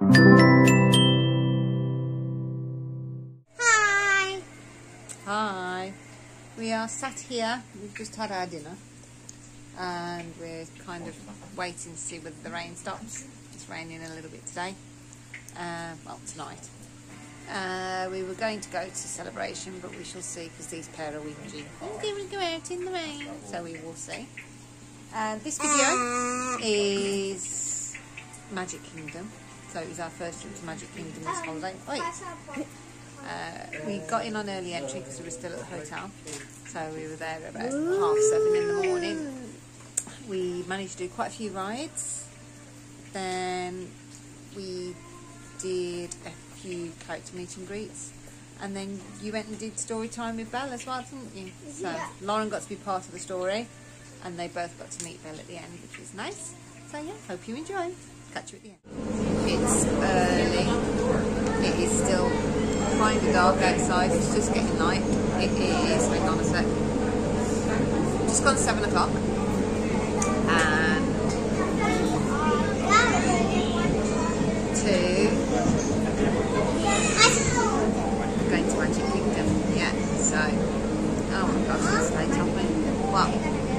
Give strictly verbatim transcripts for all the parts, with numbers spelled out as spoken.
Hi. Hi. We are sat here. We've just had our dinner, and we're kind of waiting to see whether the rain stops. It's raining a little bit today. Uh, well, tonight. Uh, we were going to go to Celebration, but we shall see because these pair are whinging. Oh, they will go out in the rain, so we will see. And this video is Magic Kingdom. So it was our first trip to Magic Kingdom this holiday. Oi. Uh, we got in on early entry because we were still at the hotel. So we were there about half seven in the morning. We managed to do quite a few rides. Then we did a few character meet and greets, and then you went and did story time with Belle as well, didn't you? So yeah. Lauren got to be part of the story, and they both got to meet Belle at the end, which was nice. So yeah, hope you enjoy. Catch you at the end. It's early. It is still kind of dark outside. It's just getting light. It is, hang on a sec, just gone seven o'clock, and two going to Magic Kingdom, yeah, so, oh my gosh, it's late on me. What?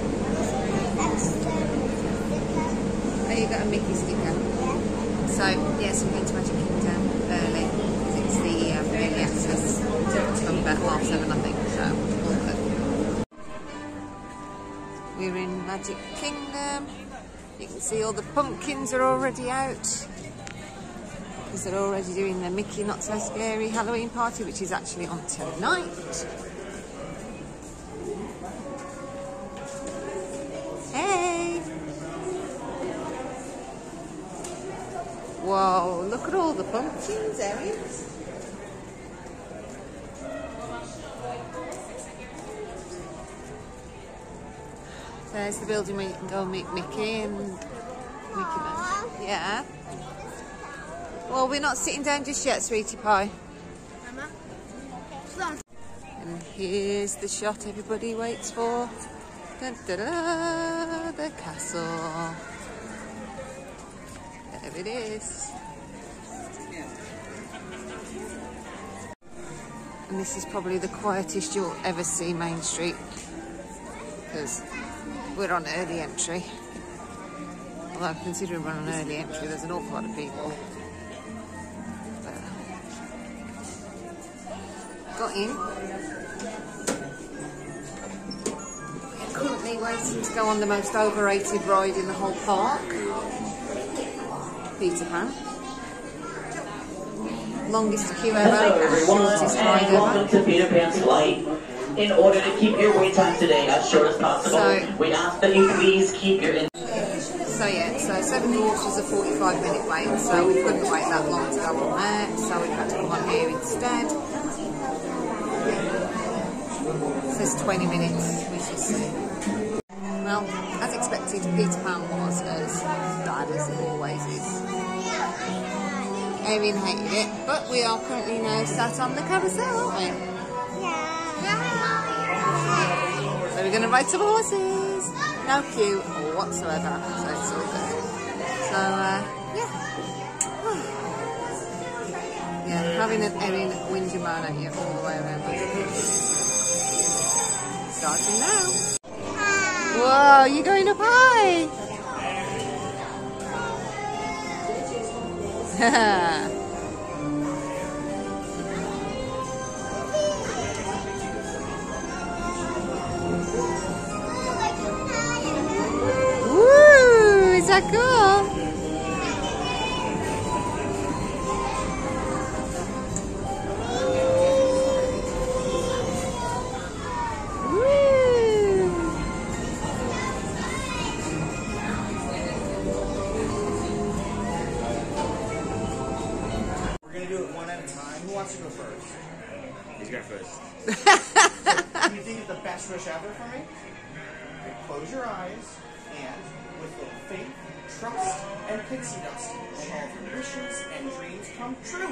Oh, you got a Mickey sticker. So, yes, we're going to Magic Kingdom early, because it's the um, early access. It's from about half seven, I think, so, all good. We're in Magic Kingdom. You can see all the pumpkins are already out, because they're already doing the Mickey Not So Scary Halloween party, which is actually on tonight. Hey! Whoa, look at all the pumpkins, Erin. There's the building where you can go and meet Mickey and Mickey Mouse. Yeah. Well, we're not sitting down just yet, sweetie pie. And here's the shot everybody waits for. Da, da, da, the castle. There it is. And this is probably the quietest you'll ever see Main Street, because we're on early entry. Although considering we're on early entry, there's an awful lot of people. Got in. Currently waiting to go on the most overrated ride in the whole park, Peter Pan. Longest queue ever. Hello everyone, shortest and ride welcome ever. to Peter Pan's flight. In order to keep your wait time today as short as possible, So, we ask that you please keep your... In so yeah, so Seven Dwarfs was a forty-five minute wait, so we couldn't wait that long to go on there, so we've had to come on here instead. It says twenty minutes, we shall see. Well, as expected, Peter Pan was as bad as it always is. Erin hated it, but we are currently now sat on the carousel, aren't we? So we're going to ride some horses. No queue whatsoever, so it's all good. So, uh, yeah. Yeah, having an Erin whinge and moan at you all the way around. Starting now. Whoa, you're going up high. Woo! Is that cool? Who wants to go first? He's going first. So, do you think it's the best wish ever for me? Okay, close your eyes, and with little faith, trust, and pixie dust, may all of your wishes and dreams come true.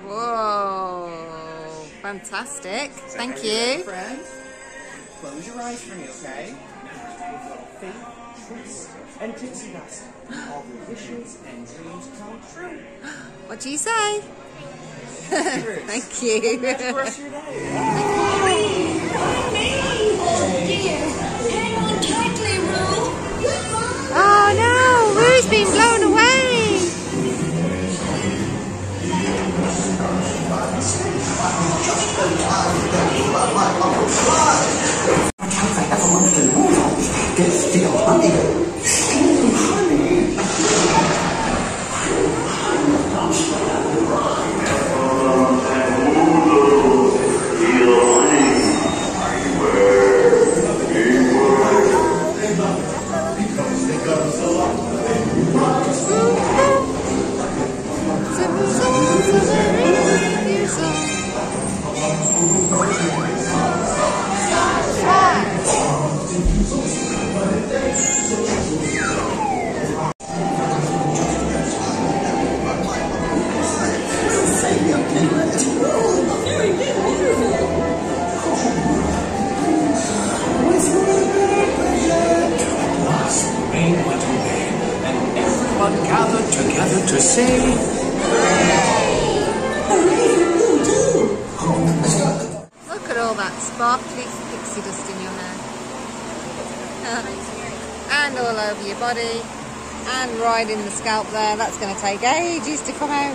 Whoa, fantastic. Thank Are you you. ready, friends? Close your eyes for me, okay? With little faith, trust, and pixie dust, all of your wishes and dreams come true. What do you say? Thank you. Have the rest of your day. Oh no, Woo's been blown away. Gathered together to say look at all that sparkly pixie dust in your hair. And all over your body. And right in the scalp there. That's going to take ages to come out.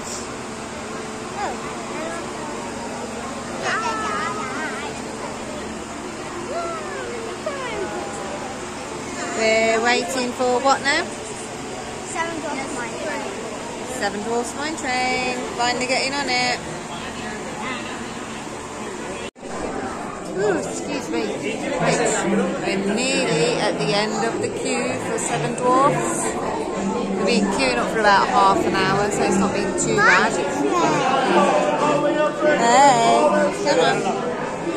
We're waiting for what now? Seven Dwarfs Mine Train. Seven Dwarfs Mine Train. Finally getting on it. Ooh, excuse me. Right. We're nearly at the end of the queue for Seven Dwarfs. We've been queuing up for about half an hour, so it's not been too bad. Hey, come on.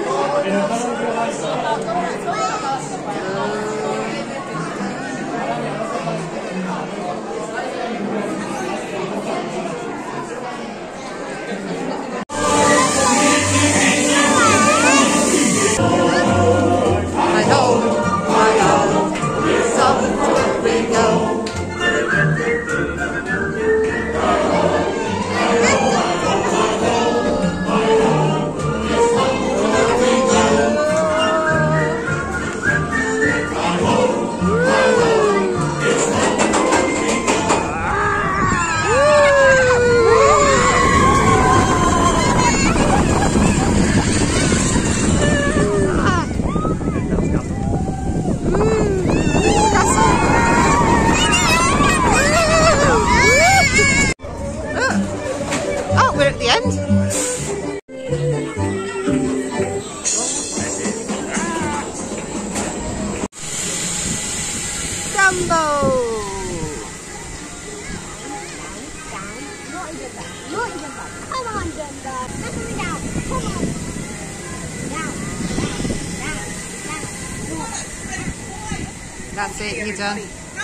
That's it, you're done.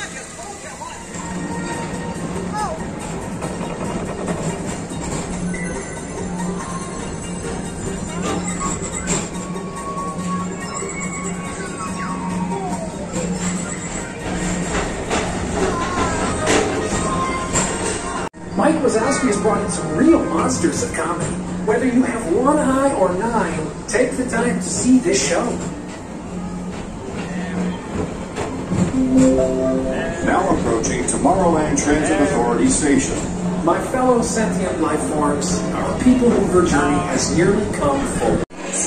Mike Wazowski has brought in some real monsters of comedy. Whether you have one eye or nine, take the time to see this show. Now approaching Tomorrowland Transit Authority Station. My fellow sentient life forms, our people mover journey has nearly come full.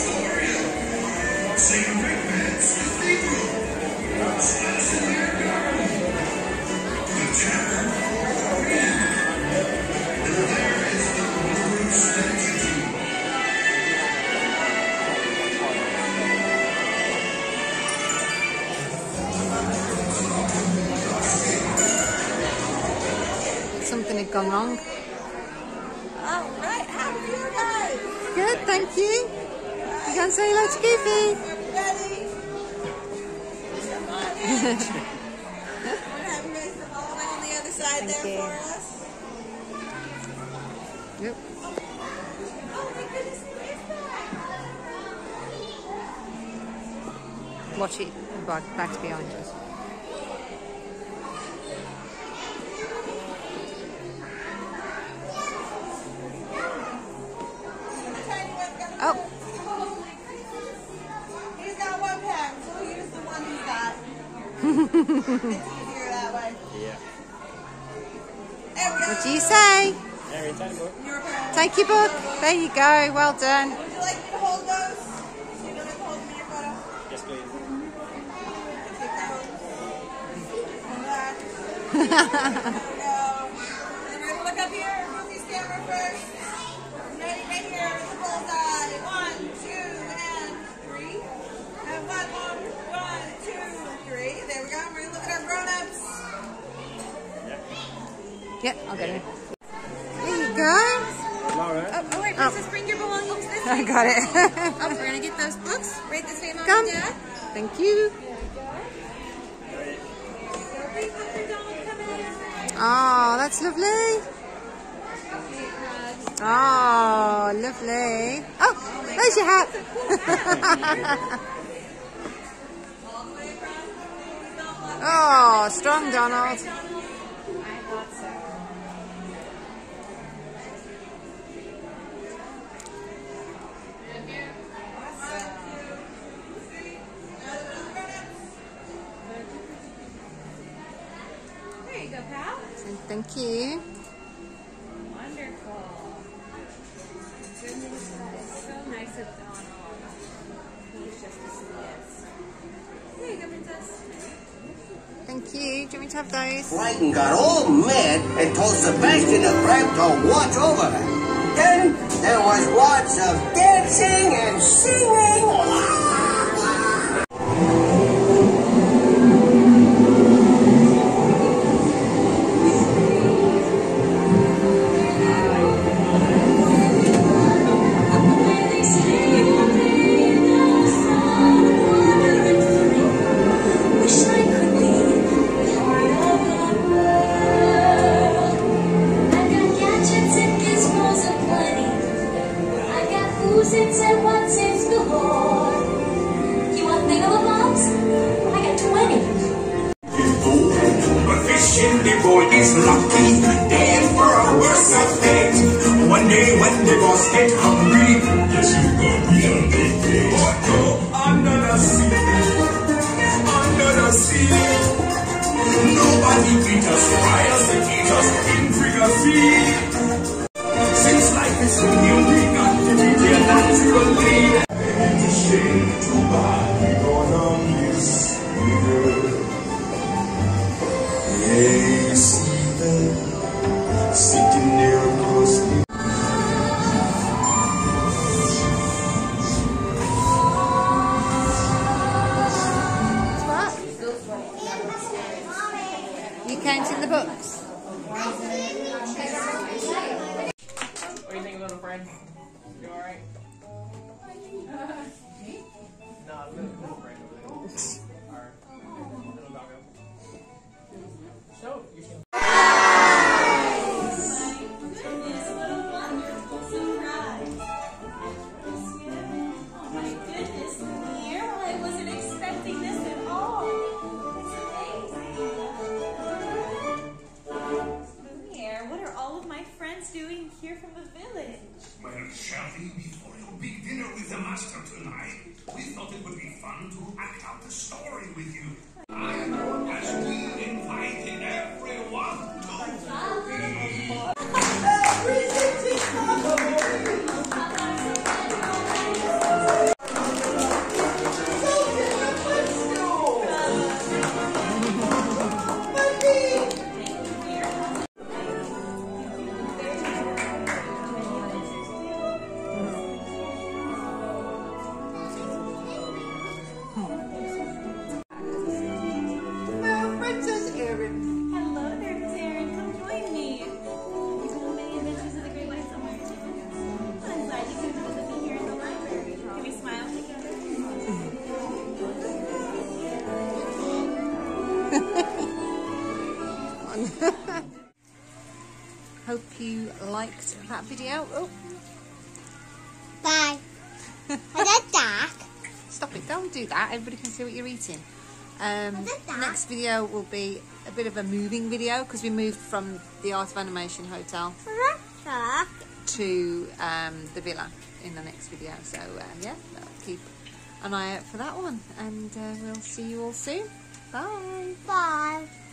Something had gone wrong. Oh, right. How are you guys? Good, thank you. You can say hello to Goofy. Ready? We're having Mister Ball on the other side Thank there you. for us. Yep. Oh, my goodness. Watch it back, back behind us. easier that way. Yeah. There we go. What do you say? Mary, take a book. Your turn. Take your book. There you go. Well done. Would you like me to hold those? So you don't have to hold them in your photo? Yes, please. Take those. Hold that. There we go. And we're going to look up here. Goofy's camera first. Ready, right here. The bullseye. One, two, and three. And one more. One, two, three. There we go. We're going to look at our grown-ups. Yep, I'll get it. There you go. Laura. Oh, oh wait, Oh. Princess, bring your belongings this way. I got it. Oh, we're going to get those books right this way, Mom Come. and Dad. Thank you. Oh, that's lovely. Oh, lovely. Oh, there's your hat. Oh, strong Donald. There you go, pal. Thank you. Wonderful. Goodness, that is so nice of Donald. He's just the sweetest. There you go, Princess. Thank you. Do you want me to have those? Clayton got all mad and told Sebastian the Crab to watch over her. Then there was lots of dancing and singing. Counting the books. What do you think, little friend? You alright? No, little, little friend over there. Our little doggo. So, you can. Oh my goodness, Lear. I wasn't expecting this at all. It's amazing. Lear, what are all of my friends doing here from the village? Well, shall we, before your big dinner with the master tonight, we thought it would be fun to act out the story with you. And as we invited everyone to Hope you liked that video. Oh, Bye. I got dark. stop it, don't do that. Everybody can see what you're eating. Um, Was it that? next video will be a bit of a moving video because we moved from the Art of Animation Hotel Dark. to um, the villa in the next video. So uh, yeah, keep an eye out for that one, and uh, we'll see you all soon. Bye. Bye.